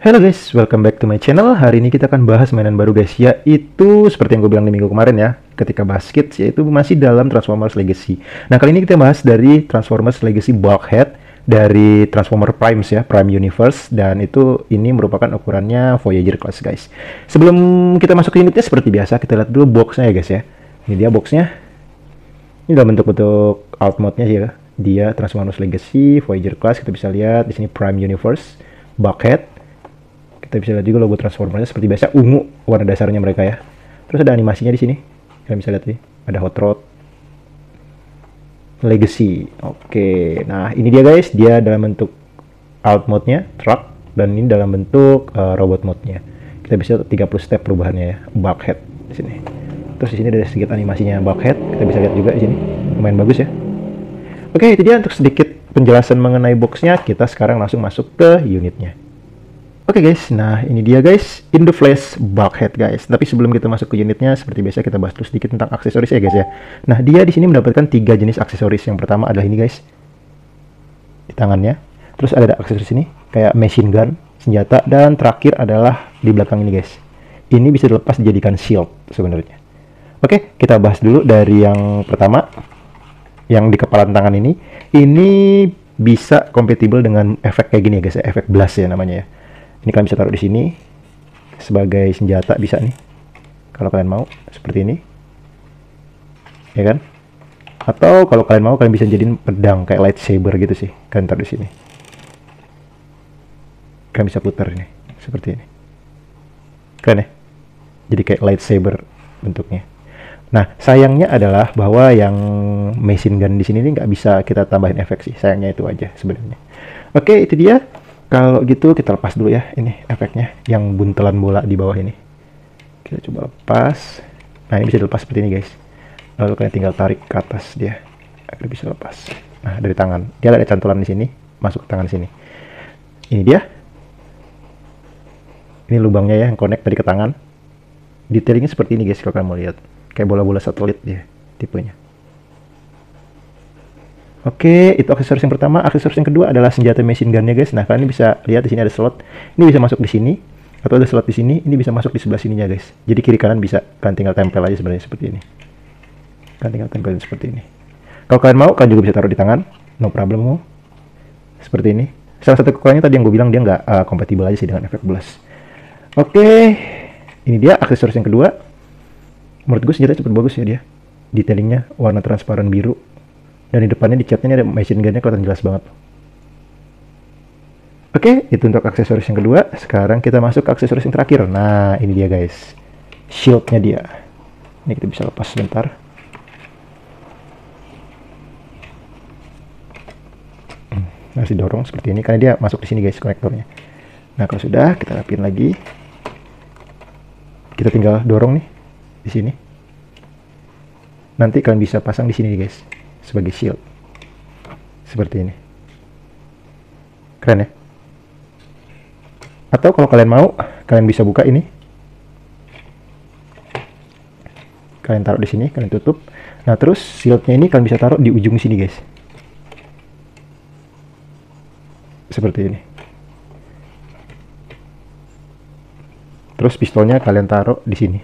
Halo guys, welcome back to my channel. Hari ini kita akan bahas mainan baru guys, yaitu seperti yang gue bilang di minggu kemarin ya, ketika bahas Kids, yaitu masih dalam Transformers Legacy. Nah, kali ini kita bahas dari Transformers Legacy Bulkhead dari Transformer Primes ya, Prime Universe, dan ini merupakan ukurannya Voyager class guys. Sebelum kita masuk ke unitnya, seperti biasa kita lihat dulu boxnya ya guys ya. Ini dia boxnya. Ini dalam bentuk alt mode-nya ya. Dia Transformers Legacy Voyager class, kita bisa lihat di sini Prime Universe Bulkhead. Kita bisa lihat juga logo Transformersnya seperti biasa ungu warna dasarnya mereka ya. Terus ada animasinya di sini. Kalian bisa lihat nih, ada Hot Rod Legacy. Oke, nah ini dia guys, dia dalam bentuk alt mode-nya truck dan ini dalam bentuk robot mode-nya. Kita bisa lihat 30 step perubahannya ya, Bulkhead di sini. Terus di sini ada sedikit animasinya Bulkhead, kita bisa lihat juga di sini. Lumayan bagus ya. Oke, itu dia untuk sedikit penjelasan mengenai boxnya. Kita sekarang langsung masuk ke unitnya. Oke guys, nah ini dia guys, In The Flash Bulkhead guys. Tapi sebelum kita masuk ke unitnya, seperti biasa kita bahas dulu sedikit tentang aksesoris ya guys ya. Nah, dia di sini mendapatkan 3 jenis aksesoris. Yang pertama adalah ini guys, di tangannya. Terus ada aksesoris ini, kayak machine gun, senjata, dan terakhir adalah di belakang ini guys. Ini bisa dilepas dijadikan shield sebenarnya. Oke, kita bahas dulu dari yang pertama, yang di kepalan tangan ini. Ini bisa compatible dengan efek kayak gini ya guys, efek blast ya namanya ya. Ini kalian bisa taruh di sini sebagai senjata, bisa nih kalau kalian mau seperti ini ya kan, atau kalau kalian mau kalian bisa jadiin pedang kayak lightsaber gitu sih, kalian taruh di sini, kalian bisa putar ini seperti ini, keren ya, jadi kayak lightsaber bentuknya. Nah, sayangnya adalah bahwa yang machine gun di sini nggak bisa kita tambahin efek sih, sayangnya itu aja sebenarnya. Oke, itu dia. Kalau gitu kita lepas dulu ya ini efeknya yang buntelan bola di bawah ini. Kita coba lepas. Nah, ini bisa dilepas seperti ini guys. Lalu kalian tinggal tarik ke atas dia agar bisa lepas. Nah, dari tangan. Dia ada cantolan di sini, masuk ke tangan sini. Ini dia. Ini lubangnya ya yang connect tadi ke tangan. Detailingnya seperti ini guys kalau kalian mau lihat. Kayak bola-bola satelit dia tipenya. Oke, itu aksesoris yang pertama. Aksesoris yang kedua adalah senjata machine gun-nya guys. Nah, kalian bisa lihat di sini ada slot. Ini bisa masuk di sini atau ada slot di sini. Ini bisa masuk di sebelah sininya guys. Jadi kiri kanan bisa, kalian tinggal tempel aja sebenarnya seperti ini. Kalian tinggal tempelin seperti ini. Kalau kalian mau, kalian juga bisa taruh di tangan. No problem. Seperti ini. Salah satu kekurangannya tadi yang gue bilang dia nggak kompatibel aja sih dengan efek blast. Oke, ini dia aksesoris yang kedua. Menurut gue senjata cepet bagus ya dia. Detailingnya warna transparan biru. Dan di depannya di catnya ada machine gun-nya kelihatan jelas banget. Oke, itu untuk aksesoris yang kedua. Sekarang kita masuk ke aksesoris yang terakhir. Nah, ini dia guys. Shield-nya dia. Ini kita bisa lepas sebentar. Harus didorong seperti ini karena dia masuk di sini guys konektornya. Nah, kalau sudah kita rapiin lagi. Kita tinggal dorong nih di sini. Nanti kalian bisa pasang di sini guys sebagai shield seperti ini, keren ya. Atau kalau kalian mau, kalian bisa buka ini, kalian taruh di sini, kalian tutup. Nah, terus shieldnya ini kalian bisa taruh di ujung sini guys seperti ini. Terus pistolnya kalian taruh di sini.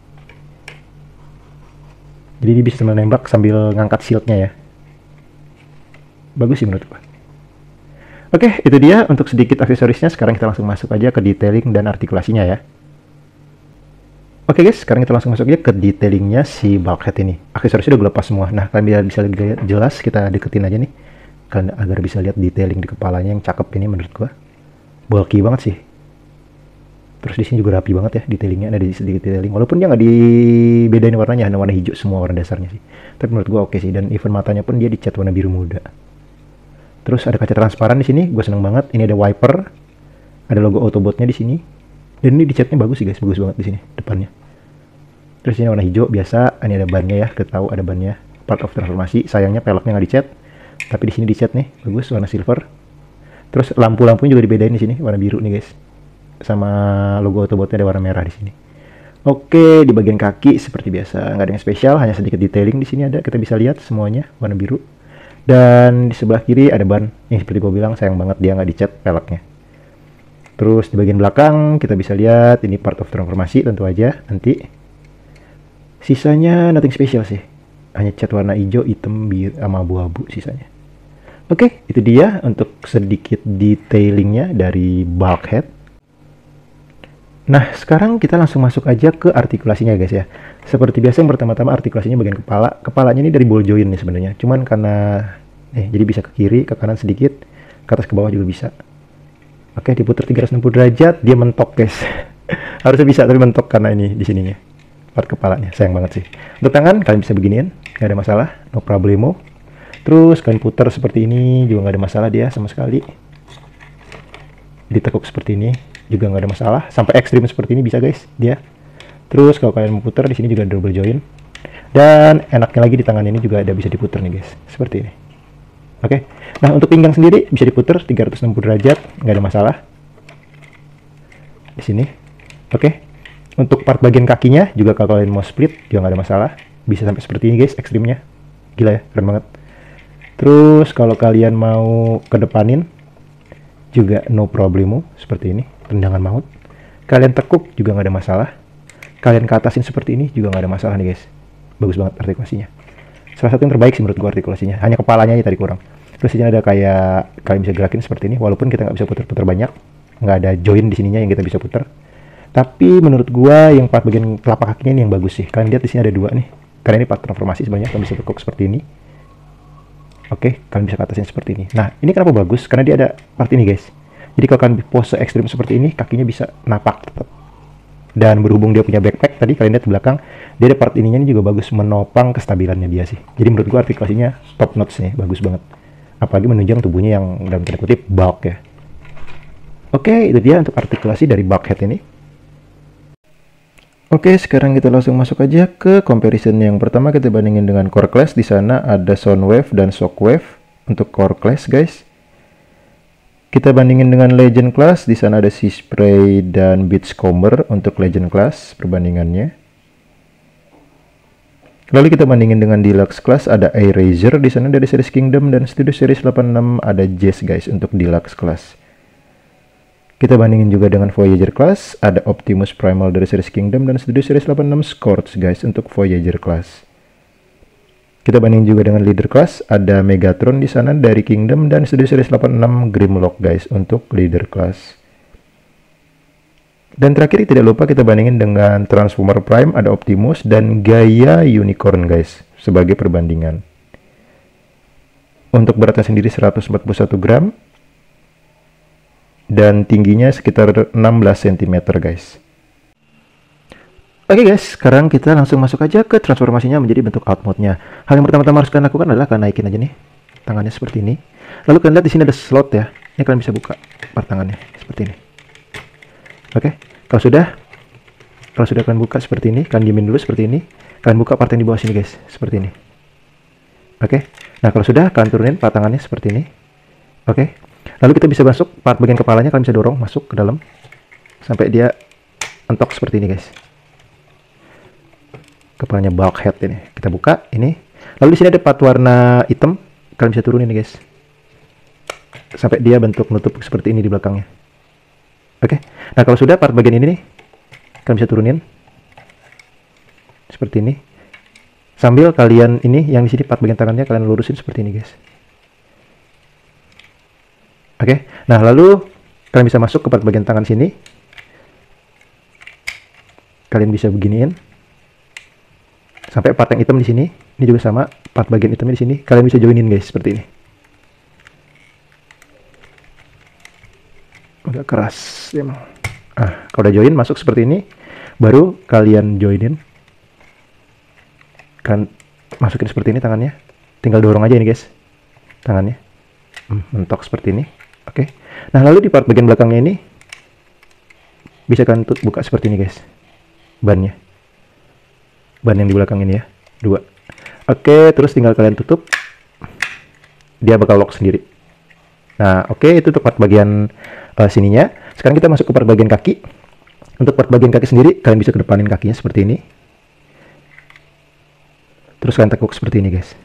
Jadi dia bisa menembak sambil ngangkat shieldnya ya. Bagus sih menurut gua. Oke, itu dia untuk sedikit aksesorisnya. Sekarang kita langsung masuk aja ke detailing dan artikulasinya ya. Oke guys, sekarang kita langsung masuk aja ke detailingnya si Bulkhead ini. Aksesorisnya udah gue lepas semua. Nah, kalian bisa lihat jelas, kita deketin aja nih. Kalian agar bisa lihat detailing di kepalanya yang cakep ini menurut gua. Bulky banget sih. Terus di sini juga rapi banget ya detailingnya, ada sedikit detailing. Walaupun dia nggak dibedain warnanya, hanya warna hijau semua warna dasarnya sih. Tapi menurut gua oke sih, dan even matanya pun dia dicat warna biru muda. Terus ada kaca transparan di sini, gue seneng banget. Ini ada wiper, ada logo Autobot-nya di sini. Dan ini dicatnya bagus sih guys, bagus banget di sini depannya. Terus ini warna hijau biasa, ini ada bannya ya, kita tahu ada bannya. Part of transformasi, sayangnya peleknya nggak dicat, tapi di sini dicat nih, bagus warna silver. Terus lampu-lampunya juga dibedain di sini, warna biru nih guys. Sama logo Autobotnya ada warna merah di sini. Oke, di bagian kaki seperti biasa nggak ada yang spesial, hanya sedikit detailing di sini ada, kita bisa lihat semuanya warna biru. Dan di sebelah kiri ada ban, yang seperti gue bilang sayang banget dia nggak dicat peleknya. Terus di bagian belakang kita bisa lihat ini part of transformasi tentu aja nanti. Sisanya nothing special sih. Hanya cat warna hijau, hitam, biru, sama abu-abu sisanya. Oke, itu dia untuk sedikit detailingnya dari bulkhead. Nah, sekarang kita langsung masuk aja ke artikulasinya guys ya. Seperti biasa yang pertama-tama artikulasinya bagian kepala. Kepalanya ini dari ball joint nih sebenarnya. Cuman karena jadi bisa ke kiri, ke kanan sedikit, ke atas ke bawah juga bisa. Oke, diputar 360 derajat, dia mentok guys. Harusnya bisa tapi mentok karena ini di sininya. Part kepalanya, sayang banget sih. Untuk tangan kalian bisa beginiin, nggak ada masalah, no problemo. Terus kalian putar seperti ini juga nggak ada masalah dia sama sekali. Ditekuk seperti ini juga nggak ada masalah. Sampai ekstrim seperti ini bisa guys dia. Terus kalau kalian mau putar di sini juga double joint. Dan enaknya lagi di tangan ini juga ada bisa diputar nih guys, seperti ini. Oke. Nah untuk pinggang sendiri bisa diputar 360 derajat, nggak ada masalah. Di sini. Oke. Untuk part bagian kakinya juga kalau kalian mau split juga nggak ada masalah. Bisa sampai seperti ini guys ekstrimnya. Gila ya, keren banget. Terus kalau kalian mau kedepanin juga no problemo seperti ini, tendangan maut. Kalian tekuk juga nggak ada masalah. Kalian ke atasin seperti ini juga nggak ada masalah nih guys. Bagus banget artikulasinya. Salah satu yang terbaik sih menurut gua artikulasinya. Hanya kepalanya aja tadi kurang. Terus di sini ada kayak kalian bisa gerakin seperti ini, walaupun kita nggak bisa putar-putar banyak, nggak ada join di sininya yang kita bisa putar. Tapi menurut gua yang part bagian telapak kakinya ini yang bagus sih. Kalian lihat di sini ada dua nih. Karena ini part transformasi sebenarnya, kalian bisa tekuk seperti ini. Oke, kalian bisa ke atasin seperti ini. Nah, ini kenapa bagus? Karena dia ada part ini guys. Jadi kalau kalian pose ekstrim seperti ini, kakinya bisa napak tetap. Dan berhubung dia punya backpack tadi kalian lihat di belakang, dia ada part ininya ini juga bagus menopang kestabilannya dia sih. Jadi menurut gua artikulasinya top notch nih, bagus banget. Apalagi menunjang tubuhnya yang dalam tanda kutip bulk ya. Oke, itu dia untuk artikulasi dari bulkhead ini. Oke, sekarang kita langsung masuk aja ke comparison. Yang pertama kita bandingin dengan core class. Di sana ada Soundwave dan Shockwave untuk core class, guys. Kita bandingin dengan Legend class. Di sana ada Sea Spray dan Beachcomber untuk Legend class perbandingannya. Lalu kita bandingin dengan Deluxe class. Ada Eraser di sana dari series Kingdom dan Studio Series 86 ada Jazz, guys, untuk Deluxe class. Kita bandingin juga dengan Voyager class, ada Optimus Primal dari series Kingdom dan Studio Series 86 Scorch, guys, untuk Voyager class. Kita bandingin juga dengan Leader class, ada Megatron di sana dari Kingdom dan Studio Series 86 Grimlock, guys, untuk Leader class. Dan terakhir tidak lupa kita bandingin dengan Transformer Prime, ada Optimus dan Gaia Unicorn, guys, sebagai perbandingan. Untuk beratnya sendiri 141 gram. Dan tingginya sekitar 16 cm, guys. Oke guys, sekarang kita langsung masuk aja ke transformasinya menjadi bentuk out mode-nya. Hal yang pertama-tama harus kalian lakukan adalah kalian naikin aja nih tangannya seperti ini. Lalu kalian lihat di sini ada slot ya. Ini kalian bisa buka part tangannya seperti ini. Oke, kalau sudah kalian buka seperti ini, kalian diemin dulu seperti ini. Kalian buka part yang di bawah sini guys, seperti ini. Oke. Nah, kalau sudah kalian turunin part tangannya seperti ini. Oke. Lalu kita bisa masuk part bagian kepalanya, kalian bisa dorong masuk ke dalam sampai dia entok seperti ini guys. Kepalanya bulkhead ini. Kita buka ini. Lalu di sini ada part warna hitam, kalian bisa turunin nih guys. Sampai dia bentuk nutup seperti ini di belakangnya. Oke. Nah, kalau sudah part bagian ini nih, kalian bisa turunin seperti ini. Sambil kalian ini yang di sini part bagian tangannya kalian lurusin seperti ini guys. Oke, nah lalu kalian bisa masuk ke part bagian tangan sini. Kalian bisa beginiin sampai part yang hitam di sini. Ini juga sama, part bagian hitamnya di sini. Kalian bisa joinin guys seperti ini. Agak keras emang. Kalau udah join masuk seperti ini, baru kalian joinin. Kalian masukin seperti ini tangannya. Tinggal dorong aja ini guys, tangannya. Mentok seperti ini. Oke. Nah, lalu di part bagian belakangnya ini bisa kalian buka seperti ini, guys. Bannya. Ban yang di belakang ini ya. 2. Oke, terus tinggal kalian tutup. Dia bakal lock sendiri. Nah, oke, itu untuk part bagian sininya. Sekarang kita masuk ke part bagian kaki. Untuk part bagian kaki sendiri, kalian bisa kedepanin kakinya seperti ini. Terus kalian tekuk seperti ini, guys.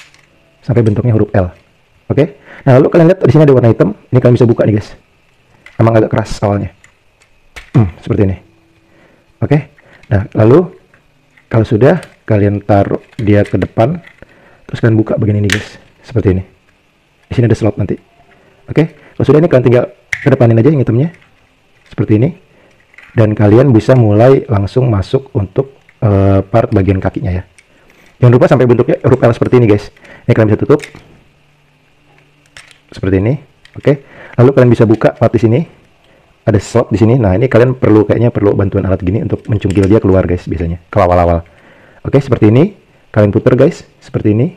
Sampai bentuknya huruf L. Oke. Nah, lalu kalian lihat di sini ada warna hitam. Ini kalian bisa buka nih, guys. emang agak keras awalnya. Seperti ini. Oke. Nah, lalu kalau sudah kalian taruh dia ke depan, terus kalian buka bagian ini guys, seperti ini. Di sini ada slot nanti. Oke. Kalau sudah ini kalian tinggal kedepanin aja yang hitamnya, seperti ini. Dan kalian bisa mulai langsung masuk untuk part bagian kakinya ya. Jangan lupa sampai bentuknya huruf L seperti ini guys. Ini kalian bisa tutup seperti ini. Oke. Lalu kalian bisa buka part di sini. Ada slot di sini. Nah, ini kalian kayaknya perlu bantuan alat gini untuk mencungkil dia keluar guys, biasanya kalau awal-awal. Oke, seperti ini. Kalian putar guys, seperti ini.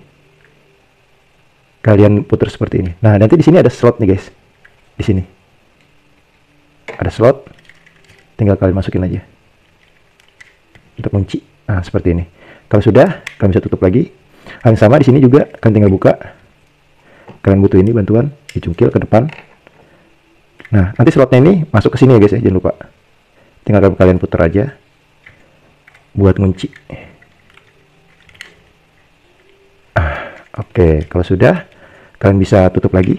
Kalian putar seperti ini. Nah, nanti di sini ada slot nih guys. Di sini ada slot. Tinggal kalian masukin aja untuk kunci. Nah, seperti ini. Kalau sudah, kalian bisa tutup lagi. Hal yang sama di sini juga, kalian tinggal buka. Kalian butuh ini bantuan, dicungkil ke depan. Nah, nanti slotnya ini masuk ke sini ya guys ya, jangan lupa. Tinggal kalian putar aja buat ngunci. Oke, kalau sudah, kalian bisa tutup lagi.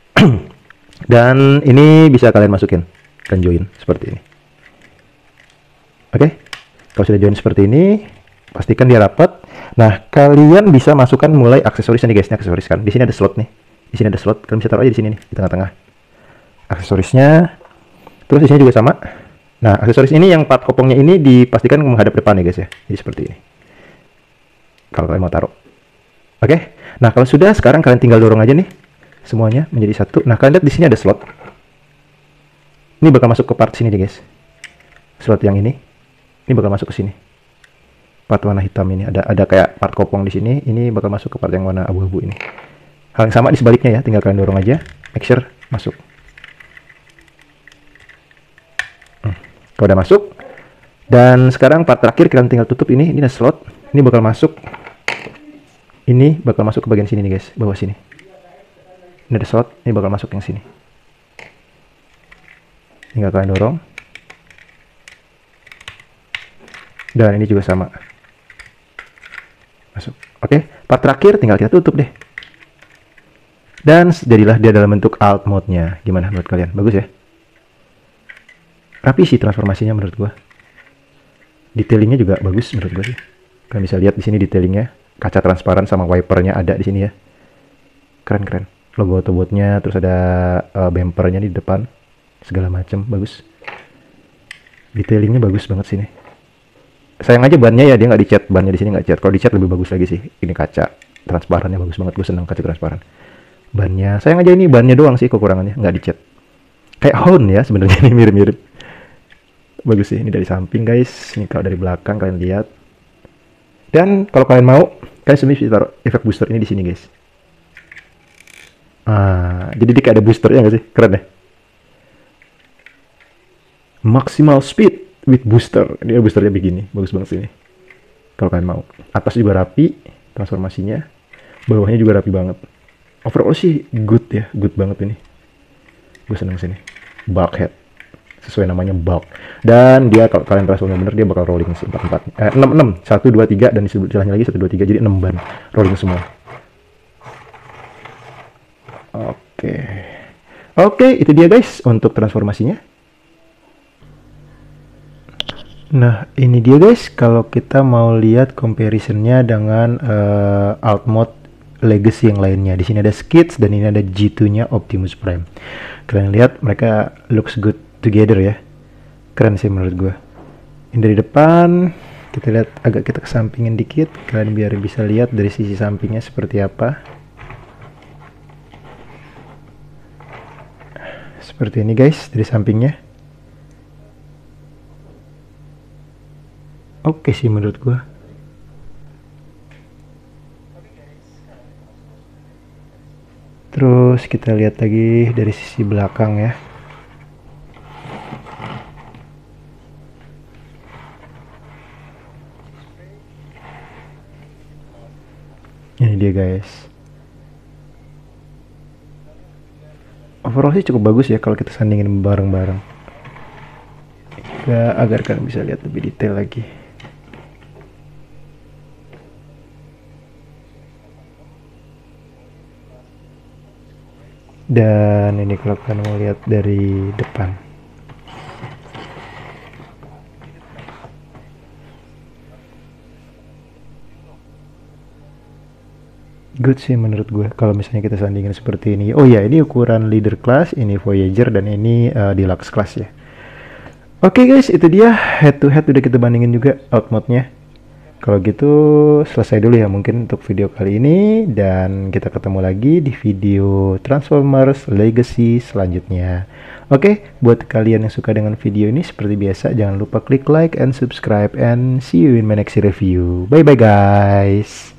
Dan ini bisa kalian masukin, kalian join seperti ini. Oke, kalau sudah join seperti ini, pastikan dia rapat. Nah, kalian bisa masukkan mulai aksesorisnya nih guys. Ini aksesoris kan, di sini ada slot nih. Di sini ada slot, kalian bisa taruh aja di sini nih, di tengah-tengah. Aksesorisnya, terus di sini juga sama. Nah, aksesoris ini yang part kopongnya ini dipastikan menghadap depan ya guys ya. Jadi seperti ini. Kalau kalian mau taruh. Oke. Nah, kalau sudah, sekarang kalian tinggal dorong aja nih semuanya menjadi satu. Nah, kalian lihat di sini ada slot. Ini bakal masuk ke part sini nih guys. Slot yang ini bakal masuk ke sini. Part warna hitam ini ada kayak part kopong di sini. Ini bakal masuk ke part yang warna abu-abu ini. Hal yang sama di sebaliknya ya. Tinggal kalian dorong aja. Make sure masuk. Kalau udah masuk, dan sekarang part terakhir kalian tinggal tutup ini ada slot, ini bakal masuk, ini bakal masuk ke bagian sini nih guys, bawah sini. Ini ada slot, ini bakal masuk yang sini. Tinggal kalian dorong. Dan ini juga sama. Masuk. Oke, part terakhir tinggal kita tutup deh. Dan jadilah dia dalam bentuk alt mode-nya. Gimana menurut kalian? Bagus ya? Rapi sih transformasinya menurut gua. Detailingnya juga bagus menurut gua sih. Kalian bisa lihat di sini detailingnya, kaca transparan sama wipernya ada di sini ya. Keren. Logo Autobotnya, terus ada bumpernya di depan, segala macam bagus. Detailingnya bagus banget sini. Sayang aja bannya ya, dia nggak dicat, bannya di sini nggak cat. Kalau dicat lebih bagus lagi sih. Ini kaca transparannya bagus banget, gue seneng kaca transparan. Bannya, sayang aja ini bannya doang sih kekurangannya, nggak dicat. Kayak Hound ya sebenarnya ini mirip-mirip. Bagus sih, ini dari samping guys. Ini kalau dari belakang kalian lihat. Dan kalau kalian mau, kalian sebenarnya bisa taruh efek booster ini di sini guys. Jadi dia kayak ada boosternya nggak sih? Keren ya? Maximal speed with booster. Ini boosternya begini, bagus banget sini. Kalau kalian mau. Atas juga rapi transformasinya. Bawahnya juga rapi banget. Overall sih good ya, good banget ini. Gue seneng sini. Bulkhead. Sesuai namanya bulk. Dan dia kalau kalian transformnya bener dia bakal rolling 4-4. 6 1 2 3 dan di sebelahnya lagi 1 2 3 jadi 6 ban rolling semua. Oke, itu dia guys untuk transformasinya. Nah, ini dia guys kalau kita mau lihat comparisonnya dengan alt mode legacy yang lainnya. Di sini ada Skids dan ini ada G2-nya Optimus Prime. Kalian lihat mereka looks good together ya. Keren sih menurut gue. Ini dari depan, kita lihat agak kita kesampingin dikit, kalian biar bisa lihat dari sisi sampingnya seperti apa. Seperti ini guys dari sampingnya. Oke sih menurut gue. Terus kita lihat lagi dari sisi belakang ya. Ini dia guys. Overall sih cukup bagus ya kalau kita sandingin bareng-bareng. Agar kalian bisa lihat lebih detail lagi. Dan ini kalau kalian mau lihat dari depan, good sih menurut gue kalau misalnya kita sandingin seperti ini. Oh ya, ini ukuran leader class, ini Voyager, dan ini deluxe class ya. Oke guys, itu dia head to head udah kita bandingin juga out mode-nya. Kalau gitu selesai dulu ya mungkin untuk video kali ini, dan kita ketemu lagi di video Transformers Legacy selanjutnya. Oke, buat kalian yang suka dengan video ini seperti biasa jangan lupa klik like and subscribe, and see you in my next review. Bye bye guys.